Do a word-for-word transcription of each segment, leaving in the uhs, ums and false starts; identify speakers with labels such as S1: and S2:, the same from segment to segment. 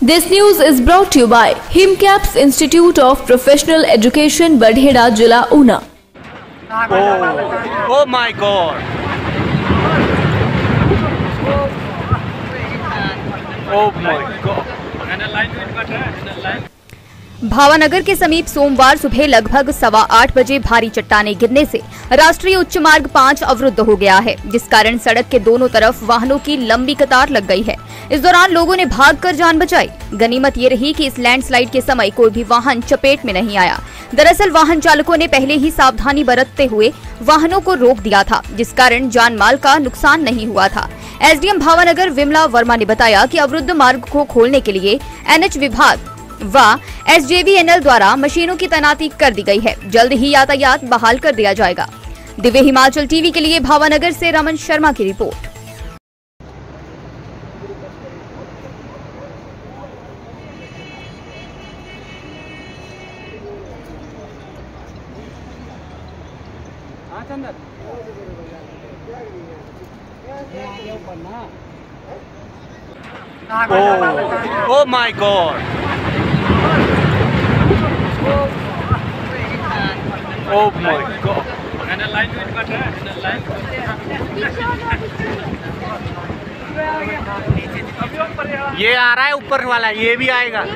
S1: This news is brought to you by HIMCAPS Institute of Professional Education, Badhera, Jilla, Una.
S2: Oh, oh my God! Oh my God!
S3: Bhavanagar के समीप सोमवार सुबह लगभग सवा आठ बजे भारी चट्टाने गिरने से राष्ट्रीय उच्च मार्ग पाँच अवरुद्ध हो गया है, जिस कारण सड़क के दोनों तरफ वाहनों की लंबी कतार लग गई है। इस दौरान लोगों ने भागकर जान बचाई। गनीमत ये रही कि इस लैंडस्लाइड के समय कोई भी वाहन चपेट में नहीं आया। दरअसल वाहन चालकों ने पहले ही सावधानी बरतते हुए वाहनों को रोक दिया था, जिस कारण जान माल का नुकसान नहीं हुआ था। एसडीएम भावानगर विमला वर्मा ने बताया कि अवरुद्ध मार्ग को खोलने के लिए एनएच विभाग व एसजेवीएनएल द्वारा मशीनों की तैनाती कर दी गई है। जल्द ही यातायात बहाल कर दिया जाएगा। दिव्य हिमाचल टीवी के लिए भावानगर से रमन शर्मा की report.
S2: Oh, oh my God! Oh my God! ये आ रहा है ऊपर वाला, ये भी आएगा।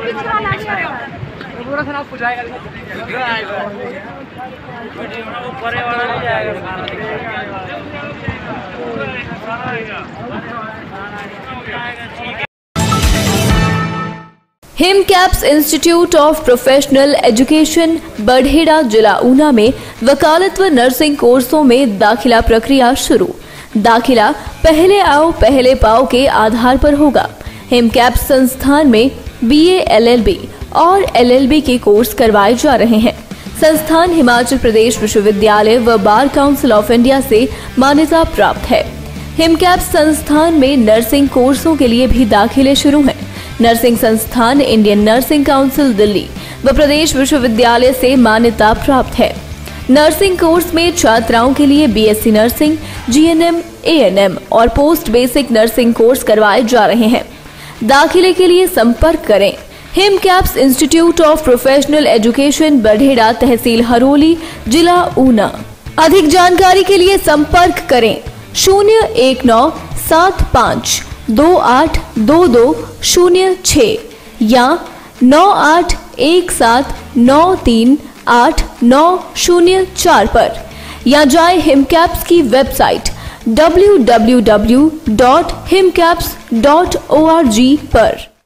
S1: Himcaps institute of professional education, Barhera, जिला ऊना में वकालत व नर्सिंग कोर्सों में दाखिला प्रक्रिया शुरू। दाखिला पहले आओ पहले पाओ के आधार पर होगा। हिमकैप्स संस्थान में बीए, एलएलबी और एलएलबी के कोर्स करवाए जा रहे हैं। संस्थान हिमाचल प्रदेश विश्वविद्यालय व बार काउंसिल ऑफ इंडिया से मान्यता प्राप्त है। हिमकैप्स संस्थान में नर्सिंग कोर्सों के लिए भी दाखिले शुरू हैं। नर्सिंग संस्थान इंडियन नर्सिंग काउंसिल दिल्ली व प्रदेश विश्वविद्यालय से मान्यता प्राप्त है। नर्सिंग कोर्स में छात्राओं के लिए बीएससी नर्सिंग, जीएनएम, एएनएम और पोस्ट बेसिक नर्सिंग कोर्स करवाए जा रहे हैं। दाखिले के लिए संपर्क करें Himcaps institute of professional education, Barhera, तहसील हरोली, जिला ऊना। अधिक जानकारी के लिए संपर्क करें शून्य एक नौ सात पाँच दो आठ दो दो शून्य छः या नौ आठ एक सात नौ तीन आठ नौ शून्य चार पर, या जाए हिमकैप्स की website W W W dot Himcaps dot O R G पर।